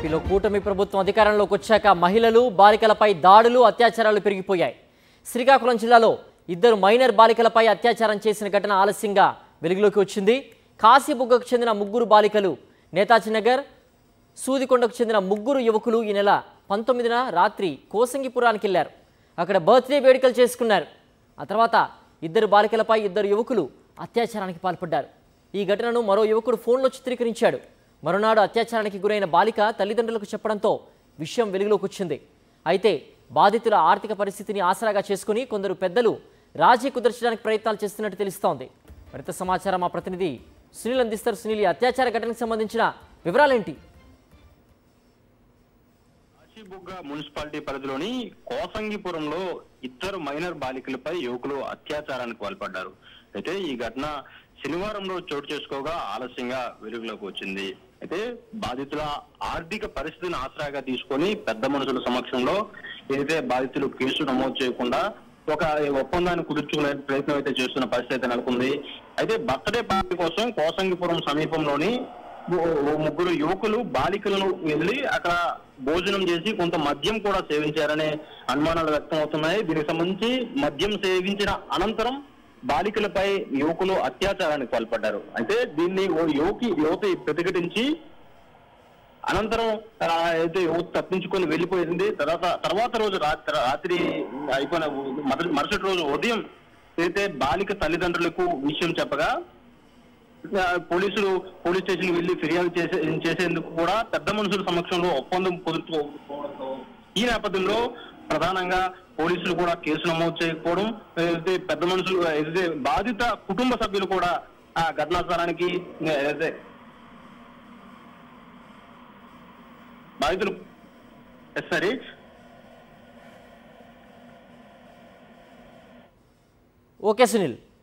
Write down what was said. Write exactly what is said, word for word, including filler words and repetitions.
ఏపీలో కూటమి ప్రభుత్వం అధికారంలోకి వచ్చాక మహిళలు బాలికలపై దాడులు అత్యాచారాలు పెరిగిపోయాయి. శ్రీకాకుళం జిల్లాలో ఇద్దరు మైనర్ బాలికలపై అత్యాచారం చేసిన ఘటన ఆలస్యంగా వెలుగులోకి వచ్చింది. కాశీబుగ్గకు చెందిన ముగ్గురు బాలికలు, నేతాజీ నగర్, సూదికొండకు చెందిన ముగ్గురు యువకులు ఈ నెల పంతొమ్మిదిన రాత్రి కోసంగిపురానికి వెళ్లారు. అక్కడ బర్త్డే వేడుకలు చేసుకున్నారు. ఆ తర్వాత ఇద్దరు బాలికలపై ఇద్దరు యువకులు అత్యాచారానికి పాల్పడ్డారు. ఈ ఘటనను మరో యువకుడు ఫోన్లో చిత్రీకరించాడు. మరునాడు అత్యాచారానికి గురైన బాలిక తల్లిదండ్రులకు చెప్పడంతో విషయం వెలుగులోకి వచ్చింది. అయితే బాధితుల ఆర్థిక పరిస్థితిని ఆసరాగా చేసుకుని కొందరు పెద్దలు రాజీ కుదర్చడానికి ప్రయత్నాలు చేస్తున్నట్టు తెలుస్తోంది. మరింత సమాచారం మా ప్రతినిధి సునీల్ అందిస్తారు. సునీల్, ఈ అత్యాచార ఘటనకు సంబంధించిన వివరాలేంటి? కాశీబుగ్గ మున్సిపాలిటీ పరిధిలోని కోసంగిపురంలో ఇద్దరు మైనర్ బాలికలపై యువకులు అత్యాచారానికి పాల్పడ్డారు. అయితే ఈ ఘటన శనివారం రోజు చోటు చేసుకోగా ఆలస్యంగా వెలుగులోకి వచ్చింది. అయితే బాధితుల ఆర్థిక పరిస్థితిని ఆసరాగా తీసుకొని పెద్ద మనుషుల సమక్షంలో ఏదైతే బాధితులు కేసు నమోదు చేయకుండా ఒక ఒప్పందాన్ని కుదుర్చుకునే ప్రయత్నం అయితే చేస్తున్న పరిస్థితి అయితే నెలకొంది. అయితే బర్త్డే పార్టీ కోసం కోసంగిపురం సమీపంలోని ముగ్గురు యువకులు బాలికలను వెళ్ళి అక్కడ భోజనం చేసి కొంత మద్యం కూడా సేవించారనే అనుమానాలు వ్యక్తం అవుతున్నాయి. దీనికి సంబంధించి మద్యం సేవించిన అనంతరం బాలికలపై యువకులు అత్యాచారానికి పాల్పడ్డారు. అయితే దీన్ని ఓ యువకి యువతి ప్రతిఘటించి అనంతరం అయితే యువత తప్పించుకొని వెళ్ళిపోయింది. తర్వాత తర్వాత రోజు రాత్రి రాత్రి అయిపోయిన మరుసటి రోజు ఉదయం అయితే బాలిక తల్లిదండ్రులకు విషయం చెప్పగా పోలీసులు పోలీస్ స్టేషన్ వెళ్లి ఫిర్యాదు చేసే చేసేందుకు కూడా పెద్ద మనుషుల సమక్షంలో ఒప్పందం కుదుర్చుకోవడంతో ఈ నేపథ్యంలో ప్రధానంగా పోలీసులు కూడా కేసు నమోదు చేయకపోవడం, ఏదైతే పెద్ద మనుషులు ఏదైతే బాధిత కుటుంబ సభ్యులు కూడా ఆ ఘటనా స్థలానికి ఏదైతే బాధితులు సరే ఓకే సునీల్.